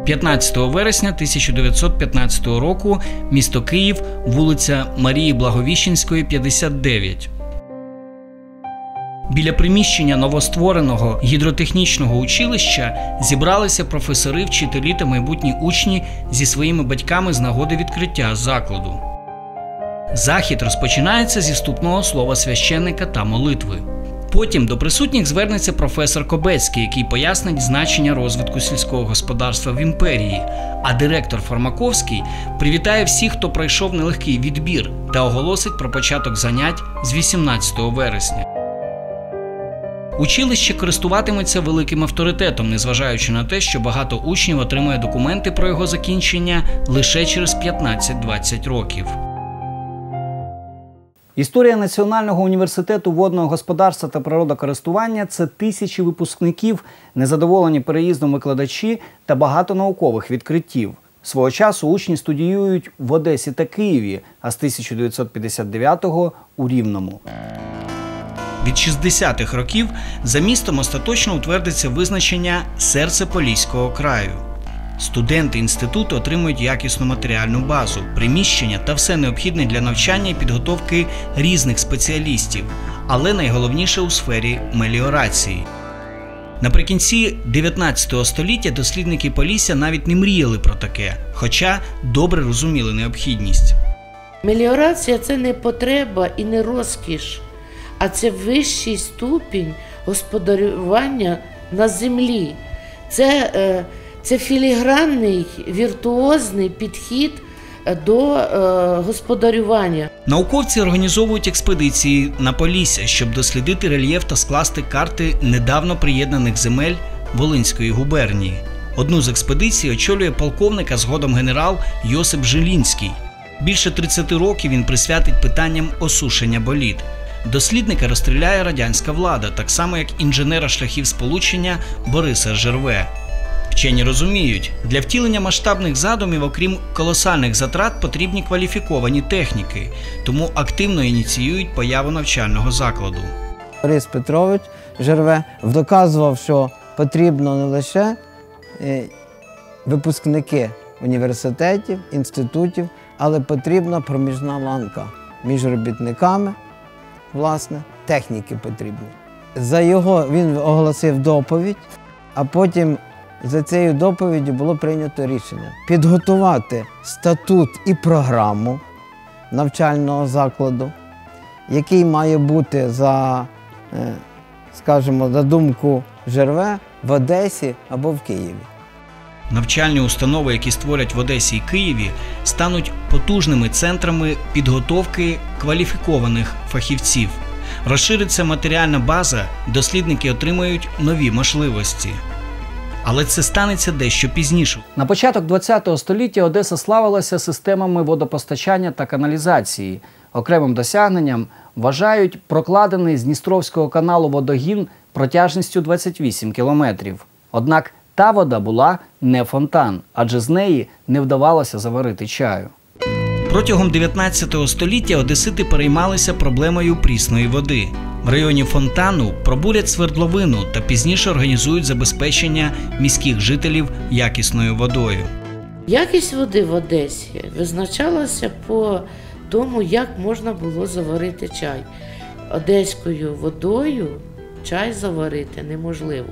15 вересня 1915 року, місто Київ, вулиця Марії Благовіщенської, 59. Біля приміщення новоствореного гідротехнічного училища зібралися професори, вчителі та майбутні учні зі своїми батьками з нагоди відкриття закладу. Захід розпочинається зі вступного слова священника та молитви. Потім до присутніх звернеться професор Кобецький, який пояснить значення розвитку сільського господарства в імперії, а директор Фармаковський привітає всіх, хто пройшов нелегкий відбір, та оголосить про початок занять з 18 вересня. Училище користуватиметься великим авторитетом, незважаючи на те, що багато учнів отримує документи про його закінчення лише через 15-20 років. Історія Національного університету водного господарства та природокористування – це тисячі випускників, незадоволені переїздом викладачі та багато наукових відкриттів. Свого часу учні студіюють в Одесі та Києві, а з 1959-го – у Рівному. Від 60-х років за містом остаточно утвердиться визначення «серце Поліського краю». Студенти інституту отримують якісну матеріальну базу, приміщення та все необхідне для навчання і підготовки різних спеціалістів, але найголовніше у сфері меліорації. Наприкінці 19 століття дослідники Полісся навіть не мріяли про таке, хоча добре розуміли необхідність. Меліорація – це не потреба і не розкіш, а це вищий ступінь господарювання на землі. Це філігранний, віртуозний підхід до господарювання. Науковці організовують експедиції на Полісся, щоб дослідити рельєф та скласти карти недавно приєднаних земель Волинської губернії. Одну з експедицій очолює полковник, а згодом генерал Йосип Жилінський. Більше 30 років він присвятить питанням осушення боліт. Дослідника розстріляє радянська влада, так само як інженера шляхів сполучення Бориса Жерве. Вчені розуміють, для втілення масштабних задумів, окрім колосальних затрат, потрібні кваліфіковані техніки, тому активно ініціюють появу навчального закладу. Борис Петрович Жерве доказував, що потрібно не лише випускники університетів, інститутів, але потрібна проміжна ланка між робітниками, власне, техніки потрібні. Він оголосив доповідь, а потім за цією доповіддю було прийнято рішення підготувати статут і програму навчального закладу, який має бути, за думку Жерве, в Одесі або в Києві. Навчальні установи, які створять в Одесі і Києві, стануть потужними центрами підготовки кваліфікованих фахівців. Розшириться матеріальна база, дослідники отримають нові можливості. Але це станеться дещо пізніше. На початок ХХ століття Одеса славилася системами водопостачання та каналізації. Окремим досягненням вважають прокладений з Дністровського каналу водогін протяжністю 28 кілометрів. Однак та вода була не фонтан, адже з неї не вдавалося заварити чаю. Протягом 19 століття одесити переймалися проблемою прісної води. В районі фонтану пробурять свердловину та пізніше організують забезпечення міських жителів якісною водою. Якість води в Одесі визначалася по тому, як можна було заварити чай. Одеською водою чай заварити неможливо.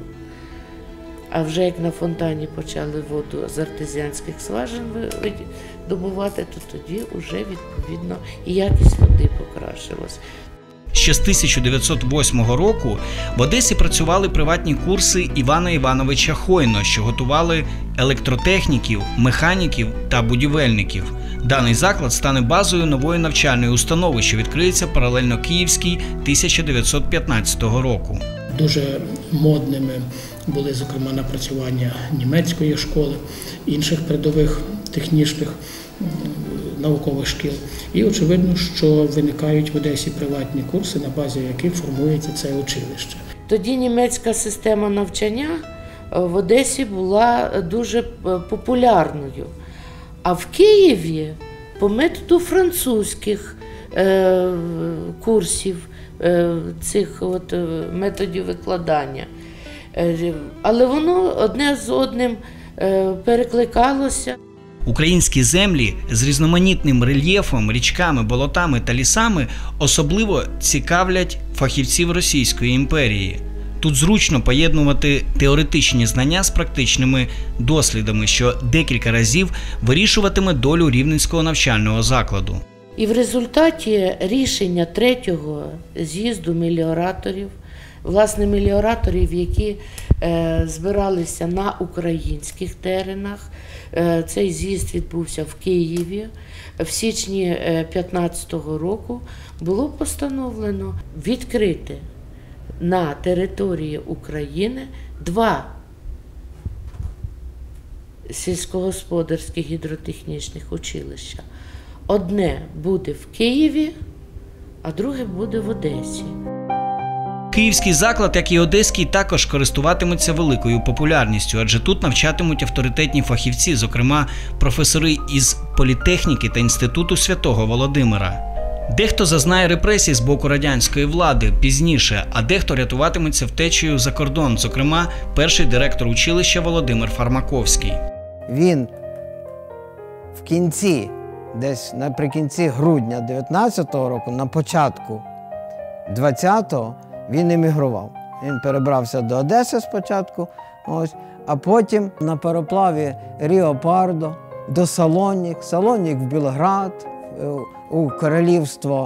А вже як на фонтані почали воду з артезіанських скважин добувати, то тоді вже, відповідно, і якість води покращилась. Ще з 1908 року в Одесі працювали приватні курси Івана Івановича Хойно, що готували електротехніків, механіків та будівельників. Даний заклад стане базою нової навчальної установи, що відкриється паралельно Київській 1915 року. Дуже модними були, зокрема, напрацювання німецької школи, інших передових технічних наукових шкіл. І очевидно, що виникають в Одесі приватні курси, на базі яких формується це училище. Тоді німецька система навчання в Одесі була дуже популярною. А в Києві по методу французьких курсів, цих методів викладання. Але воно одне з одним перекликалося. Українські землі з різноманітним рельєфом, річками, болотами та лісами особливо цікавлять фахівців Російської імперії. Тут зручно поєднувати теоретичні знання з практичними дослідами, що декілька разів вирішуватиме долю Рівненського навчального закладу. І в результаті рішення 3-го з'їзду меліораторів, власне, меліораторів, які збиралися на українських теренах, цей з'їзд відбувся в Києві, в січні 2015 року було постановлено відкрити на території України 2 сільськогосподарських гідротехнічних училища. Одне буде в Києві, а друге буде в Одесі. Київський заклад, як і одеський, також користуватимуться великою популярністю, адже тут навчатимуть авторитетні фахівці, зокрема професори із політехніки та Інституту Святого Володимира. Дехто зазнає репресій з боку радянської влади пізніше, а дехто рятуватиметься втечею за кордон, зокрема перший директор училища Володимир Фармаковський. Він в кінці, десь наприкінці грудня 19-го року, на початку 20-го, він емігрував. Він перебрався до Одеси спочатку, а потім на пароплаві Ріо-Пардо до Салонік, Салонік в Білград, у королівство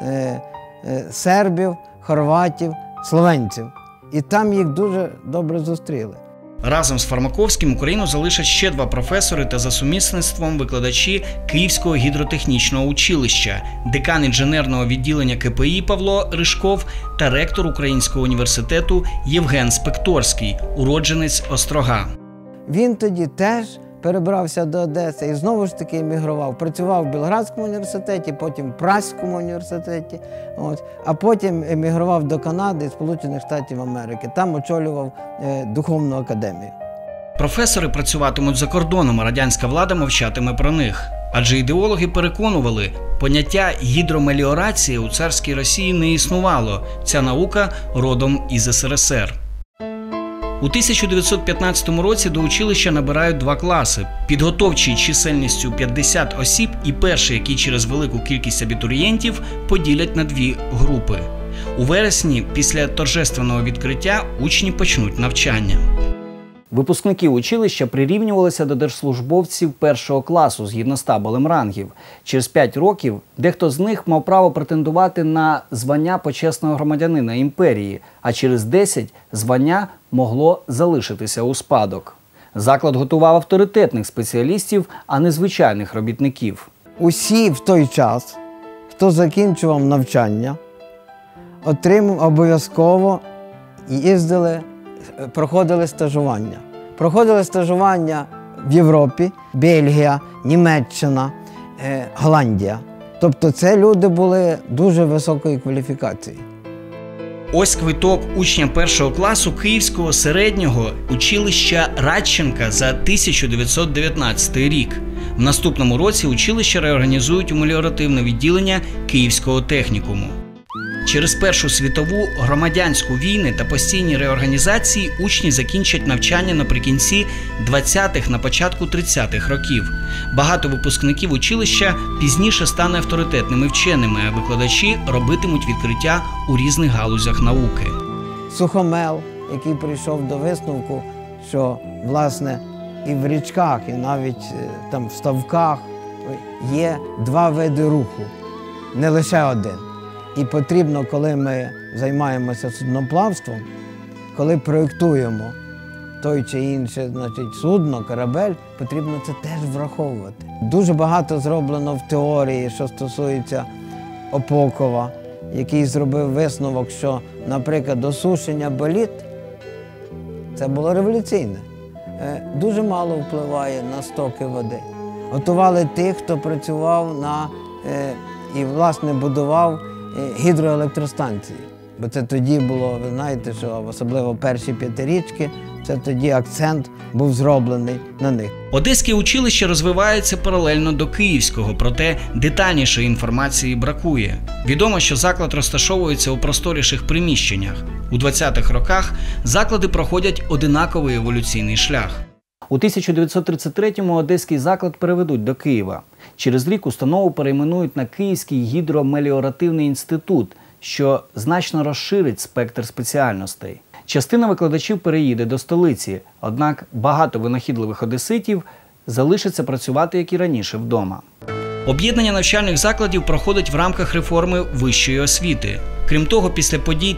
сербів, хорватів, словенців. І там їх дуже добре зустріли. Разом з Фармаковським Україну залишать ще 2 професори та за сумісництвом викладачі Київського гідротехнічного училища, декан інженерного відділення КПІ Павло Ришков та ректор Українського університету Євген Спекторський, уродженець Острога. Він тоді теж перебрався до Одеси і знову ж таки емігрував. Працював в Білградському університеті, потім в Празькому університеті, а потім емігрував до Канади і Сполучених Штатів Америки. Там очолював духовну академію. Професори працюватимуть за кордоном, а радянська влада мовчатиме про них. Адже ідеологи переконували, поняття гідромеліорації у царській Росії не існувало. Ця наука родом із СРСР. У 1915 році до училища набирають 2 класи – підготовчий чисельністю 50 осіб і перший, який через велику кількість абітурієнтів поділять на 2 групи. У вересні, після торжественного відкриття, учні почнуть навчання. Випускники училища прирівнювалися до держслужбовців 1-го класу згідно з табелем рангів. Через 5 років дехто з них мав право претендувати на звання почесного громадянина імперії, а через 10 звання могло залишитися у спадок. Заклад готував авторитетних спеціалістів, а не звичайних робітників. Усі в той час, хто закінчував навчання, обов'язково їздили, проходили стажування. Проходили стажування в Європі, Бельгія, Німеччина, Голландія. Тобто це люди були дуже високої кваліфікації. Ось квиток учня 1-го класу Київського середнього училища Радченка за 1919 рік. В наступному році училище реорганізують у меліоративне відділення Київського технікуму. Через Першу світову, громадянську війни та постійні реорганізації учні закінчать навчання наприкінці 20-х, на початку 30-х років. Багато випускників училища пізніше стане авторитетними вченими, а викладачі робитимуть відкриття у різних галузях науки. Сухомел, який прийшов до висновку, що, власне, і в річках, і навіть там в ставках є 2 види руху, не лише один. І потрібно, коли ми займаємося судноплавством, коли проєктуємо той чи інше, судно, корабель, потрібно це теж враховувати. Дуже багато зроблено в теорії, що стосується Опокова, який зробив висновок, що, наприклад, осушення боліт – це було революційне. Дуже мало впливає на стоки води. Готували тих, хто працював і, власне, будував гідроелектростанції. Бо це тоді було, ви знаєте, що особливо перші 5-річки, це тоді акцент був зроблений на них. Одеське училище розвивається паралельно до Київського, проте детальнішої інформації бракує. Відомо, що заклад розташовується у просторіших приміщеннях. У 20-х роках заклади проходять одинаковий еволюційний шлях. У 1933-му одеський заклад переведуть до Києва. Через рік установу перейменують на Київський гідромеліоративний інститут, що значно розширить спектр спеціальностей. Частина викладачів переїде до столиці, однак багато винахідливих одеситів залишаться працювати, як і раніше, вдома. Об'єднання навчальних закладів проходить в рамках реформи вищої освіти. Крім того, після подій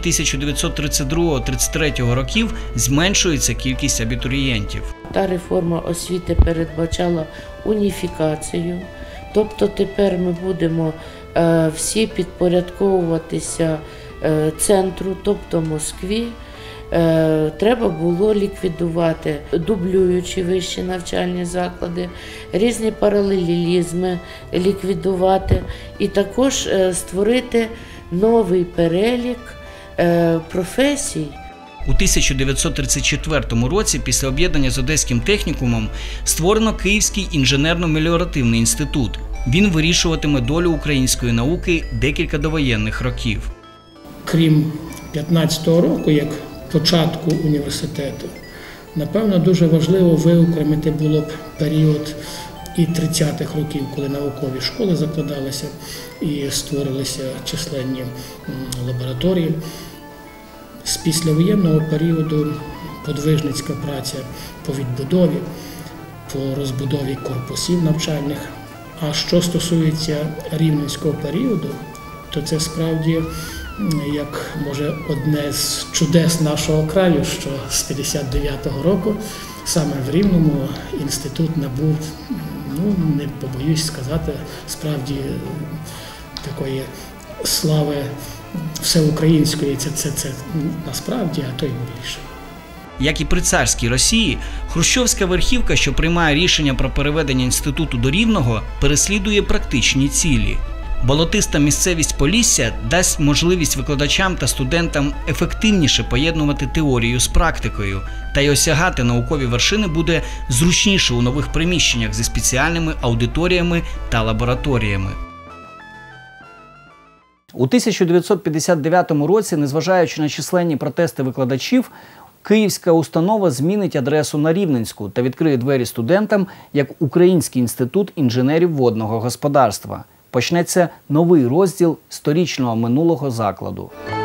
1932-33 років зменшується кількість абітурієнтів. Та реформа освіти передбачала уніфікацію, тобто тепер ми будемо всі підпорядковуватися центру, тобто Москві. Треба було ліквідувати дублюючі вищі навчальні заклади, різні паралелізми ліквідувати і також створити новий перелік професій. У 1934 році, після об'єднання з Одеським технікумом, створено Київський інженерно-меліоративний інститут. Він вирішуватиме долю української науки декілька довоєнних років. Крім 15-го року, як початку університету, напевно, дуже важливо виокремити було б період і 30-х років, коли наукові школи закладалися і створилися численні лабораторії. З післявоєнного періоду подвижницька праця по відбудові, по розбудові корпусів навчальних. А що стосується рівненського періоду, то це справді, як може одне з чудес нашого краю, що з 59-го року саме в Рівному інститут набув, не побоюсь сказати, справді такої слави всеукраїнської, це насправді, а то й більше. Як і при царській Росії, хрущовська верхівка, що приймає рішення про переведення інституту до Рівного, переслідує практичні цілі. Болотиста місцевість Полісся дасть можливість викладачам та студентам ефективніше поєднувати теорію з практикою, та й осягати наукові вершини буде зручніше у нових приміщеннях зі спеціальними аудиторіями та лабораторіями. У 1959 році, незважаючи на численні протести викладачів, Київська установа змінить адресу на Рівненську та відкриє двері студентам як Український інститут інженерів водного господарства. Почнеться новий розділ сторічного минулого закладу.